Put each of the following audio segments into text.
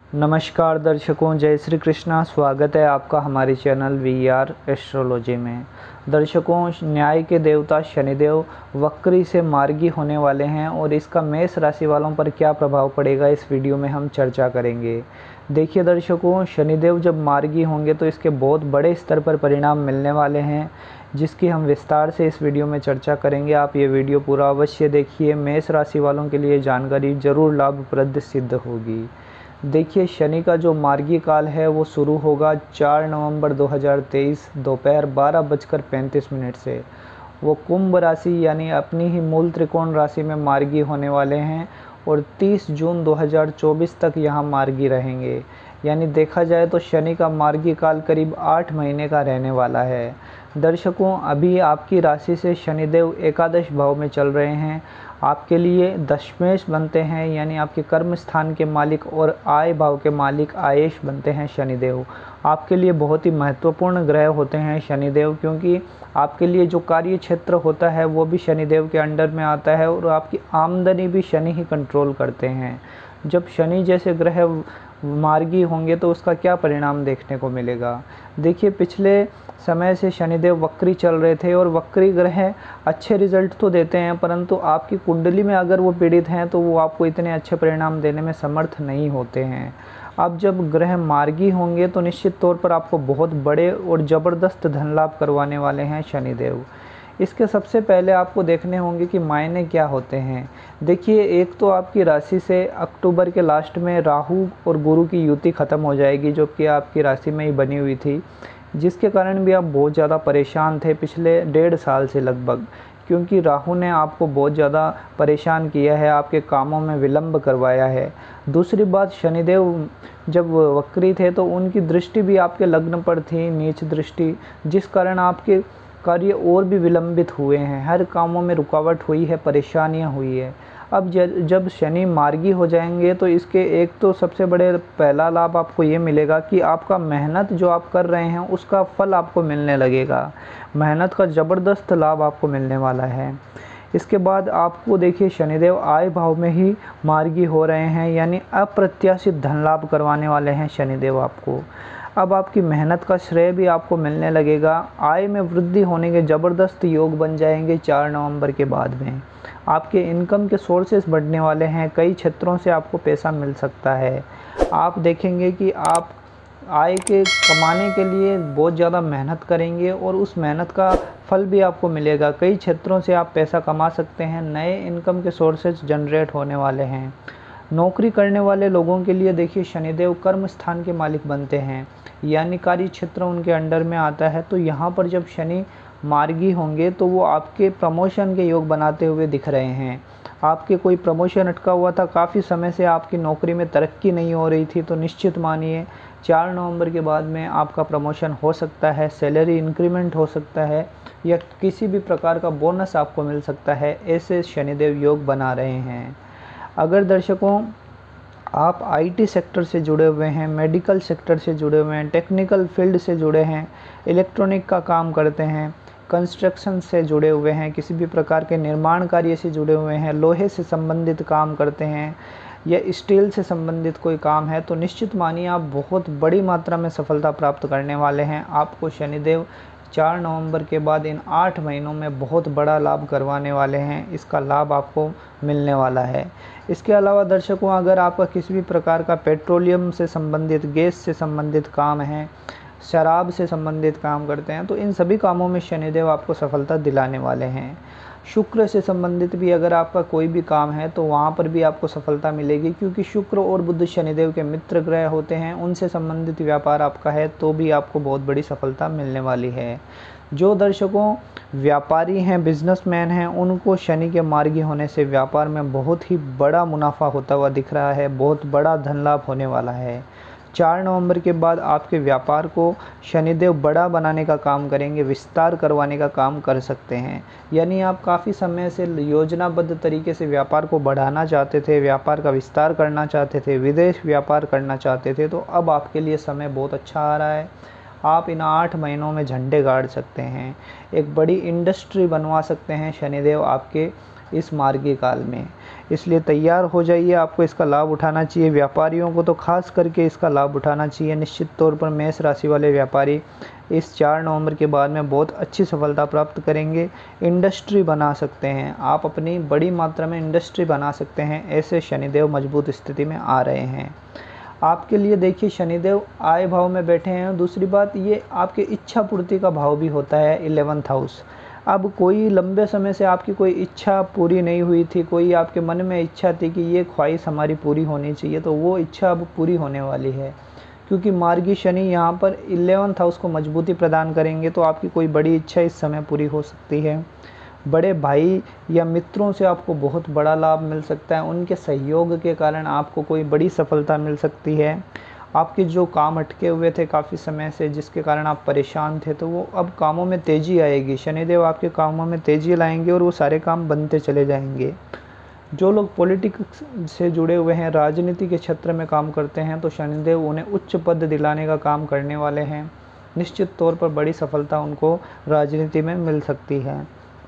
नमस्कार दर्शकों, जय श्री कृष्णा। स्वागत है आपका हमारे चैनल VR एस्ट्रोलॉजी में। दर्शकों, न्याय के देवता शनिदेव वक्री से मार्गी होने वाले हैं और इसका मेष राशि वालों पर क्या प्रभाव पड़ेगा इस वीडियो में हम चर्चा करेंगे। देखिए दर्शकों, शनिदेव जब मार्गी होंगे तो इसके बहुत बड़े स्तर पर परिणाम मिलने वाले हैं, जिसकी हम विस्तार से इस वीडियो में चर्चा करेंगे। आप ये वीडियो पूरा अवश्य देखिए। मेष राशि वालों के लिए जानकारी जरूर लाभप्रद सिद्ध होगी। देखिए, शनि का जो मार्गी काल है वो शुरू होगा 4 नवंबर 2023 दोपहर 12:35 से। वो कुंभ राशि यानी अपनी ही मूल त्रिकोण राशि में मार्गी होने वाले हैं और 30 जून 2024 तक यहाँ मार्गी रहेंगे। यानी देखा जाए तो शनि का मार्गी काल करीब 8 महीने का रहने वाला है। दर्शकों, अभी आपकी राशि से शनिदेव एकादश भाव में चल रहे हैं। आपके लिए दशमेश बनते हैं, यानी आपके कर्म स्थान के मालिक और आय भाव के मालिक आयेश बनते हैं शनिदेव। आपके लिए बहुत ही महत्वपूर्ण ग्रह होते हैं शनिदेव, क्योंकि आपके लिए जो कार्य क्षेत्र होता है वो भी शनिदेव के अंडर में आता है और आपकी आमदनी भी शनि ही कंट्रोल करते हैं। जब शनि जैसे ग्रह मार्गी होंगे तो उसका क्या परिणाम देखने को मिलेगा। देखिए, पिछले समय से शनिदेव वक्री चल रहे थे और वक्री ग्रह अच्छे रिजल्ट तो देते हैं, परंतु आपकी कुंडली में अगर वो पीड़ित हैं तो वो आपको इतने अच्छे परिणाम देने में समर्थ नहीं होते हैं। अब जब ग्रह मार्गी होंगे तो निश्चित तौर पर आपको बहुत बड़े और ज़बरदस्त धन लाभ करवाने वाले हैं शनिदेव। इसके सबसे पहले आपको देखने होंगे कि मायने क्या होते हैं। देखिए, एक तो आपकी राशि से अक्टूबर के लास्ट में राहु और गुरु की युति ख़त्म हो जाएगी, जो कि आपकी राशि में ही बनी हुई थी, जिसके कारण भी आप बहुत ज़्यादा परेशान थे पिछले 1.5 साल से लगभग, क्योंकि राहु ने आपको बहुत ज़्यादा परेशान किया है, आपके कामों में विलंब करवाया है। दूसरी बात, शनिदेव जब वक्री थे तो उनकी दृष्टि भी आपके लग्न पर थी, नीच दृष्टि, जिस कारण आपके कार्य और भी विलंबित हुए हैं। हर कामों में रुकावट हुई है, परेशानियां हुई है। अब जब शनि मार्गी हो जाएंगे तो इसके एक तो सबसे बड़े पहला लाभ आपको ये मिलेगा कि आपका मेहनत जो आप कर रहे हैं उसका फल आपको मिलने लगेगा। मेहनत का ज़बरदस्त लाभ आपको मिलने वाला है। इसके बाद आपको देखिए, शनिदेव आय भाव में ही मार्गी हो रहे हैं, यानी अप्रत्याशित धन लाभ करवाने वाले हैं शनिदेव आपको। अब आपकी मेहनत का श्रेय भी आपको मिलने लगेगा। आय में वृद्धि होने के ज़बरदस्त योग बन जाएंगे 4 नवंबर के बाद में। आपके इनकम के सोर्सेस बढ़ने वाले हैं, कई क्षेत्रों से आपको पैसा मिल सकता है। आप देखेंगे कि आप आय के कमाने के लिए बहुत ज़्यादा मेहनत करेंगे और उस मेहनत का फल भी आपको मिलेगा। कई क्षेत्रों से आप पैसा कमा सकते हैं, नए इनकम के सोर्सेज जनरेट होने वाले हैं। नौकरी करने वाले लोगों के लिए देखिए, शनिदेव कर्म स्थान के मालिक बनते हैं, यानी कार्य क्षेत्र उनके अंडर में आता है। तो यहाँ पर जब शनि मार्गी होंगे तो वो आपके प्रमोशन के योग बनाते हुए दिख रहे हैं। आपके कोई प्रमोशन अटका हुआ था, काफ़ी समय से आपकी नौकरी में तरक्की नहीं हो रही थी, तो निश्चित मानिए 4 नवंबर के बाद में आपका प्रमोशन हो सकता है, सैलरी इंक्रीमेंट हो सकता है, या किसी भी प्रकार का बोनस आपको मिल सकता है। ऐसे शनिदेव योग बना रहे हैं। अगर दर्शकों आप IT सेक्टर से जुड़े हुए हैं, मेडिकल सेक्टर से जुड़े हुए हैं, टेक्निकल फील्ड से जुड़े हैं, इलेक्ट्रॉनिक का काम करते हैं, कंस्ट्रक्शन से जुड़े हुए हैं, किसी भी प्रकार के निर्माण कार्य से जुड़े हुए हैं, लोहे से संबंधित काम करते हैं या स्टील से संबंधित कोई काम है, तो निश्चित मानिए आप बहुत बड़ी मात्रा में सफलता प्राप्त करने वाले हैं। आपको शनिदेव 4 नवंबर के बाद इन 8 महीनों में बहुत बड़ा लाभ करवाने वाले हैं। इसका लाभ आपको मिलने वाला है। इसके अलावा दर्शकों, अगर आपका किसी भी प्रकार का पेट्रोलियम से संबंधित, गैस से संबंधित काम है, शराब से संबंधित काम करते हैं, तो इन सभी कामों में शनिदेव आपको सफलता दिलाने वाले हैं। शुक्र से संबंधित भी अगर आपका कोई भी काम है तो वहाँ पर भी आपको सफलता मिलेगी, क्योंकि शुक्र और बुध शनिदेव के मित्र ग्रह होते हैं। उनसे संबंधित व्यापार आपका है तो भी आपको बहुत बड़ी सफलता मिलने वाली है। जो दर्शकों व्यापारी हैं, बिजनेसमैन हैं, उनको शनि के मार्गी होने से व्यापार में बहुत ही बड़ा मुनाफा होता हुआ दिख रहा है, बहुत बड़ा धन लाभ होने वाला है। 4 नवंबर के बाद आपके व्यापार को शनिदेव बड़ा बनाने का काम करेंगे, विस्तार करवाने का काम कर सकते हैं। यानी आप काफ़ी समय से योजनाबद्ध तरीके से व्यापार को बढ़ाना चाहते थे, व्यापार का विस्तार करना चाहते थे, विदेश व्यापार करना चाहते थे, तो अब आपके लिए समय बहुत अच्छा आ रहा है। आप इन 8 महीनों में झंडे गाड़ सकते हैं, एक बड़ी इंडस्ट्री बनवा सकते हैं शनिदेव आपके इस मार्गी काल में। इसलिए तैयार हो जाइए, आपको इसका लाभ उठाना चाहिए। व्यापारियों को तो खास करके इसका लाभ उठाना चाहिए। निश्चित तौर पर मेष राशि वाले व्यापारी इस 4 नवंबर के बाद में बहुत अच्छी सफलता प्राप्त करेंगे। इंडस्ट्री बना सकते हैं आप, अपनी बड़ी मात्रा में इंडस्ट्री बना सकते हैं, ऐसे शनिदेव मजबूत स्थिति में आ रहे हैं। आपके लिए देखिए शनिदेव आय भाव में बैठे हैं। दूसरी बात, ये आपके इच्छा पूर्ति का भाव भी होता है 11th हाउस। अब कोई लंबे समय से आपकी कोई इच्छा पूरी नहीं हुई थी, कोई आपके मन में इच्छा थी कि ये ख्वाहिश हमारी पूरी होनी चाहिए, तो वो इच्छा अब पूरी होने वाली है, क्योंकि मार्गी शनि यहाँ पर 11th हाउस को मजबूती प्रदान करेंगे। तो आपकी कोई बड़ी इच्छा इस समय पूरी हो सकती है। बड़े भाई या मित्रों से आपको बहुत बड़ा लाभ मिल सकता है, उनके सहयोग के कारण आपको कोई बड़ी सफलता मिल सकती है। आपके जो काम अटके हुए थे काफ़ी समय से, जिसके कारण आप परेशान थे, तो वो अब कामों में तेज़ी आएगी। शनिदेव आपके कामों में तेज़ी लाएंगे और वो सारे काम बनते चले जाएंगे। जो लोग पॉलिटिक्स से जुड़े हुए हैं, राजनीति के क्षेत्र में काम करते हैं, तो शनिदेव उन्हें उच्च पद दिलाने का काम करने वाले हैं। निश्चित तौर पर बड़ी सफलता उनको राजनीति में मिल सकती है।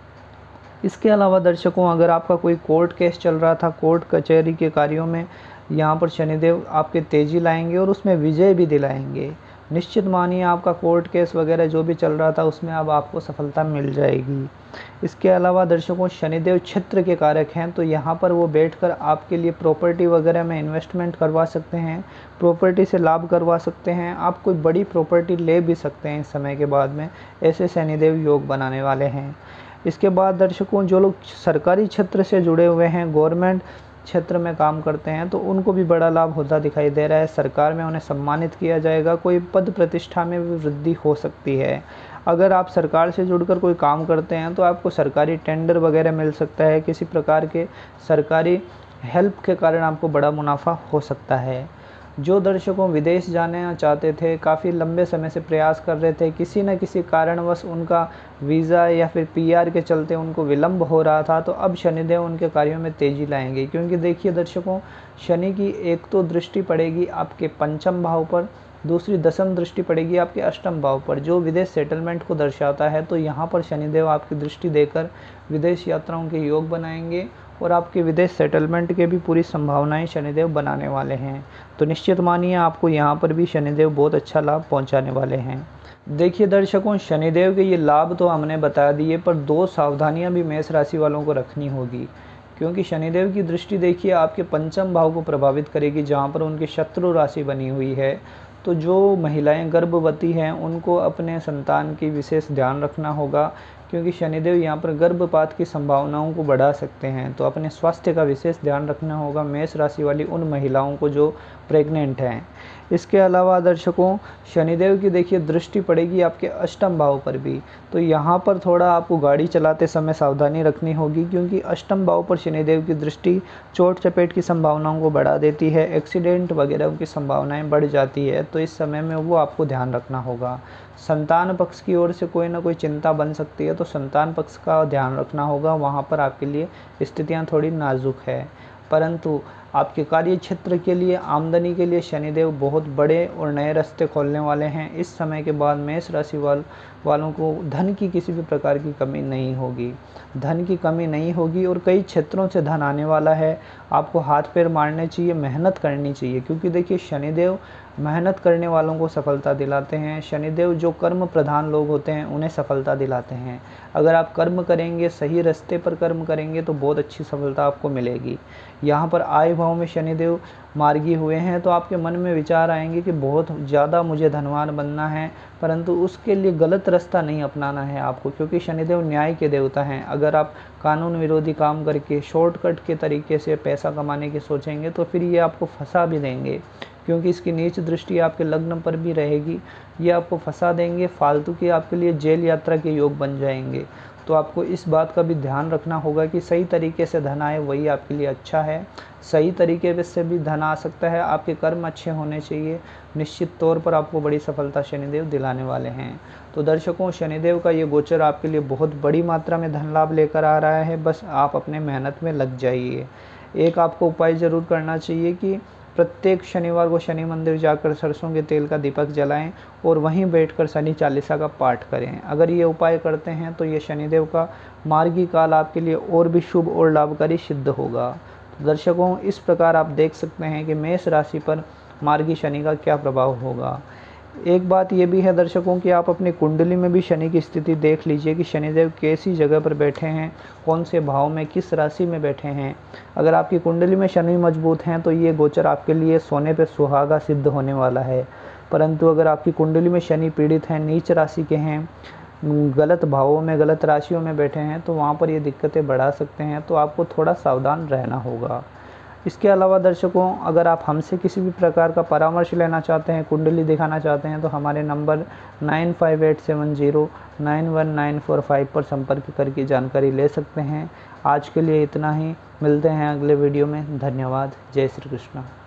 इसके अलावा दर्शकों, अगर आपका कोई कोर्ट केस चल रहा था, कोर्ट कचहरी के कार्यों में यहाँ पर शनिदेव आपके तेज़ी लाएंगे और उसमें विजय भी दिलाएंगे। निश्चित मानिए आपका कोर्ट केस वगैरह जो भी चल रहा था उसमें अब आपको सफलता मिल जाएगी। इसके अलावा दर्शकों, शनिदेव क्षेत्र के कारक हैं, तो यहाँ पर वो बैठकर आपके लिए प्रॉपर्टी वगैरह में इन्वेस्टमेंट करवा सकते हैं, प्रॉपर्टी से लाभ करवा सकते हैं। आप कोई बड़ी प्रॉपर्टी ले भी सकते हैं इस समय के बाद में, ऐसे शनिदेव योग बनाने वाले हैं। इसके बाद दर्शकों, जो लोग सरकारी क्षेत्र से जुड़े हुए हैं, गवर्नमेंट क्षेत्र में काम करते हैं, तो उनको भी बड़ा लाभ होता दिखाई दे रहा है। सरकार में उन्हें सम्मानित किया जाएगा, कोई पद प्रतिष्ठा में भी वृद्धि हो सकती है। अगर आप सरकार से जुड़कर कोई काम करते हैं तो आपको सरकारी टेंडर वगैरह मिल सकता है, किसी प्रकार के सरकारी हेल्प के कारण आपको बड़ा मुनाफा हो सकता है। जो दर्शकों विदेश जाना चाहते थे, काफ़ी लंबे समय से प्रयास कर रहे थे, किसी न किसी कारणवश उनका वीज़ा या फिर पीआर के चलते उनको विलंब हो रहा था, तो अब शनिदेव उनके कार्यों में तेज़ी लाएंगे। क्योंकि देखिए दर्शकों, शनि की एक तो दृष्टि पड़ेगी आपके पंचम भाव पर, दूसरी दशम दृष्टि पड़ेगी आपके अष्टम भाव पर, जो विदेश सेटलमेंट को दर्शाता है। तो यहाँ पर शनिदेव आपकी दृष्टि देकर विदेश यात्राओं के योग बनाएंगे और आपके विदेश सेटलमेंट के भी पूरी संभावनाएं शनिदेव बनाने वाले हैं। तो निश्चित मानिए आपको यहाँ पर भी शनिदेव बहुत अच्छा लाभ पहुँचाने वाले हैं। देखिए दर्शकों, शनिदेव के ये लाभ तो हमने बता दिए, पर 2 सावधानियाँ भी मेष राशि वालों को रखनी होगी। क्योंकि शनिदेव की दृष्टि देखिए आपके पंचम भाव को प्रभावित करेगी, जहाँ पर उनकी शत्रु राशि बनी हुई है। तो जो महिलाएं गर्भवती हैं उनको अपने संतान की विशेष ध्यान रखना होगा, क्योंकि शनिदेव यहाँ पर गर्भपात की संभावनाओं को बढ़ा सकते हैं। तो अपने स्वास्थ्य का विशेष ध्यान रखना होगा मेष राशि वाली उन महिलाओं को जो प्रेग्नेंट हैं। इसके अलावा दर्शकों, शनिदेव की देखिए दृष्टि पड़ेगी आपके अष्टम भाव पर भी, तो यहाँ पर थोड़ा आपको गाड़ी चलाते समय सावधानी रखनी होगी, क्योंकि अष्टम भाव पर शनिदेव की दृष्टि चोट चपेट की संभावनाओं को बढ़ा देती है, एक्सीडेंट वगैरह की संभावनाएं बढ़ जाती है। तो इस समय में वो आपको ध्यान रखना होगा। संतान पक्ष की ओर से कोई ना कोई चिंता बन सकती है, तो संतान पक्ष का ध्यान रखना होगा, वहाँ पर आपके लिए स्थितियाँ थोड़ी नाजुक है। परंतु आपके कार्य क्षेत्र के लिए, आमदनी के लिए शनिदेव बहुत बड़े और नए रास्ते खोलने वाले हैं। इस समय के बाद मेष राशि वालों को धन की किसी भी प्रकार की कमी नहीं होगी, धन की कमी नहीं होगी और कई क्षेत्रों से धन आने वाला है। आपको हाथ पैर मारने चाहिए, मेहनत करनी चाहिए, क्योंकि देखिए शनिदेव मेहनत करने वालों को सफलता दिलाते हैं। शनिदेव जो कर्म प्रधान लोग होते हैं उन्हें सफलता दिलाते हैं। अगर आप कर्म करेंगे, सही रास्ते पर कर्म करेंगे, तो बहुत अच्छी सफलता आपको मिलेगी। यहाँ पर आय भाव में शनिदेव मार्गी हुए हैं, तो आपके मन में विचार आएंगे कि बहुत ज़्यादा मुझे धनवान बनना है, परंतु उसके लिए गलत रास्ता नहीं अपनाना है आपको, क्योंकि शनिदेव न्याय के देवता हैं। अगर आप कानून विरोधी काम करके शॉर्टकट के तरीके से पैसा कमाने की सोचेंगे तो फिर ये आपको फंसा भी देंगे, क्योंकि इसकी नीच दृष्टि आपके लग्न पर भी रहेगी। ये आपको फंसा देंगे, फालतू की आपके लिए जेल यात्रा के योग बन जाएंगे। तो आपको इस बात का भी ध्यान रखना होगा कि सही तरीके से धन आए, वही आपके लिए अच्छा है। सही तरीके से भी धन आ सकता है, आपके कर्म अच्छे होने चाहिए। निश्चित तौर पर आपको बड़ी सफलता शनिदेव दिलाने वाले हैं। तो दर्शकों, शनिदेव का ये गोचर आपके लिए बहुत बड़ी मात्रा में धन लाभ लेकर आ रहा है। बस आप अपने मेहनत में लग जाइए। एक आपको उपाय ज़रूर करना चाहिए कि प्रत्येक शनिवार को शनि मंदिर जाकर सरसों के तेल का दीपक जलाएं और वहीं बैठकर शनि चालीसा का पाठ करें। अगर ये उपाय करते हैं तो ये शनिदेव का मार्गी काल आपके लिए और भी शुभ और लाभकारी सिद्ध होगा। तो दर्शकों, इस प्रकार आप देख सकते हैं कि मेष राशि पर मार्गी शनि का क्या प्रभाव होगा। एक बात ये भी है दर्शकों कि आप अपनी कुंडली में भी शनि की स्थिति देख लीजिए कि शनिदेव कैसी जगह पर बैठे हैं, कौन से भाव में, किस राशि में बैठे हैं। अगर आपकी कुंडली में शनि मजबूत हैं तो ये गोचर आपके लिए सोने पे सुहागा सिद्ध होने वाला है। परंतु अगर आपकी कुंडली में शनि पीड़ित हैं, नीच राशि के हैं, गलत भावों में, गलत राशियों में बैठे हैं, तो वहाँ पर ये दिक्कतें बढ़ा सकते हैं। तो आपको थोड़ा सावधान रहना होगा। इसके अलावा दर्शकों, अगर आप हमसे किसी भी प्रकार का परामर्श लेना चाहते हैं, कुंडली दिखाना चाहते हैं, तो हमारे नंबर 9587091945 पर संपर्क करके जानकारी ले सकते हैं। आज के लिए इतना ही, मिलते हैं अगले वीडियो में। धन्यवाद। जय श्री कृष्ण।